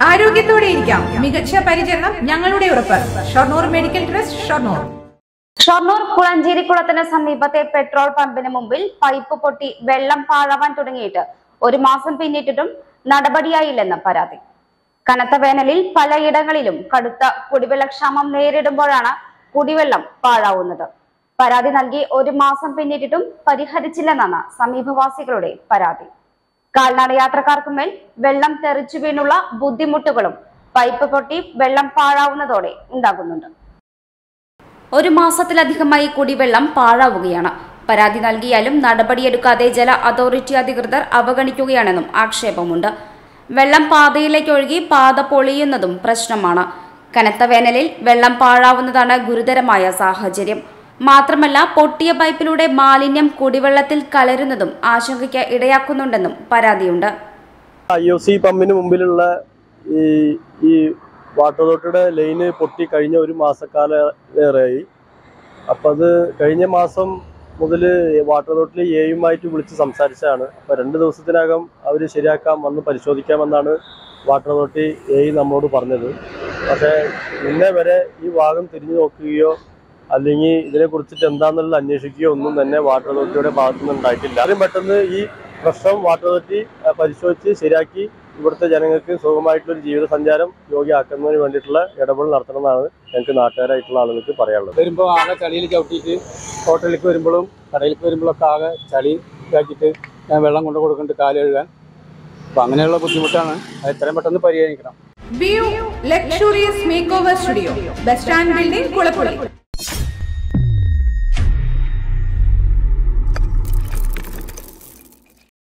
ആരോഗ്യത്തോടെ ഇരിക്കാം. മികച്ച പരിചരണം ഞങ്ങളുടെ ഉറപ്പ്. Shoranur medical trust, Shoranur. ഷൊർണൂർ കുളഞ്ചേരിക്കുളത്തിന് സമീപത്തെ പെട്രോൾ പമ്പിന് മുമ്പിൽ പൈപ്പ് പൊട്ടി വെള്ളം പാഴാവാൻ തുടങ്ങിയിട്ട് ഒരു മാസം പിന്നിട്ടിട്ടും നടപടിയായില്ലെന്ന് പരാതി. കനത്ത വേനലിൽ പലയിടങ്ങളിലും കടുത്ത കുടിവെള്ളക്ഷാമം നേരിടുമ്പോഴാണ് കുടിവെള്ളം പാഴാവുന്നത്. പരാതി നൽകി ഒരു മാസം പിന്നിട്ടിട്ടും പരിഹരിച്ചില്ലെന്നാണ് സമീപവാസികളുടെ പരാതി. കാൽനട യാത്രക്കാർക്കുമേൽ വെള്ളം തെറിച്ചു വീണുള്ള ബുദ്ധിമുട്ടുകളും പൈപ്പ് പൊട്ടി വെള്ളം പാഴാവുന്നതോടെ ഉണ്ടാകുന്നുണ്ട്. ഒരു മാസത്തിലധികമായി കുടിവെള്ളം പാഴാവുകയാണ്. പരാതി നൽകിയാലും നടപടിയെടുക്കാതെ ജല അതോറിറ്റി അധികൃതർ അവഗണിക്കുകയാണെന്നും ആക്ഷേപമുണ്ട്. വെള്ളം പാതയിലേക്ക് ഒഴുകി പാത പൊളിയുന്നതും പ്രശ്നമാണ്. കനത്ത വേനലിൽ വെള്ളം പാഴാവുന്നതാണ് ഗുരുതരമായ സാഹചര്യം. മാത്രമല്ല, പൊട്ടിയ പൈപ്പിലൂടെ മാലിന്യം കുടിവെള്ളത്തിൽ കലരുന്നതും ആശങ്കയ്ക്ക് ഇടയാക്കുന്നുണ്ടെന്നും പരാതിയുണ്ട്. IOC പമ്പിന് മുമ്പിലുള്ള ഈ വാട്ടർ അതോറിറ്റിയുടെ ലൈന് പൊട്ടി കഴിഞ്ഞ ഒരു മാസക്കാലേറെയായി. അപ്പം അത് കഴിഞ്ഞ മാസം മുതൽ വാട്ടർ അതോറിറ്റി എയുമായിട്ട് വിളിച്ച് സംസാരിച്ചതാണ്. അപ്പോൾ 2 ദിവസത്തിനകം അവർ ശരിയാക്കാം, വന്ന് പരിശോധിക്കാമെന്നാണ് വാട്ടർ അതോറിറ്റി നമ്മളോട് പറഞ്ഞത്. പക്ഷേ ഇന്നേ വരെ ഈ ഭാഗം തിരിഞ്ഞു നോക്കുകയോ അല്ലെങ്കിൽ ഇതിനെക്കുറിച്ചിട്ട് എന്താണെന്നുള്ള അന്വേഷിക്കുകയോ ഒന്നും തന്നെ വാട്ടർ അതോറിറ്റിയുടെ ഭാഗത്തുനിന്ന് ഉണ്ടായിട്ടില്ല. ആദ്യം പെട്ടെന്ന് ഈ പ്രശ്നം വാട്ടർ അതോറിറ്റി പരിശോധിച്ച് ശരിയാക്കി ഇവിടുത്തെ ജനങ്ങൾക്ക് സുഖമായിട്ടുള്ളൊരു ജീവിത സഞ്ചാരം യോഗ്യമാക്കുന്നതിന് വേണ്ടിയിട്ടുള്ള ഇടപെടൽ നടത്തണമെന്നാണ് ഞങ്ങൾക്ക് നാട്ടുകാരായിട്ടുള്ള ആളുകൾക്ക് പറയാനുള്ളത്. വരുമ്പോൾ ആകെ ചളിയിൽ ചവിട്ടിയിട്ട് ഹോട്ടലിലേക്ക് വരുമ്പോഴും കടയിലേക്ക് വരുമ്പോഴൊക്കെ ആകെ ചളി ഇതാക്കിയിട്ട് ഞാൻ വെള്ളം കൊണ്ടു കൊടുക്കേണ്ട കാല് കഴുകാൻ. അപ്പം അങ്ങനെയുള്ള ബുദ്ധിമുട്ടാണ്. അത് എത്രയും പെട്ടെന്ന് പരിഹരിക്കണം. View luxurious makeover studio, bus stand building, Kulappully.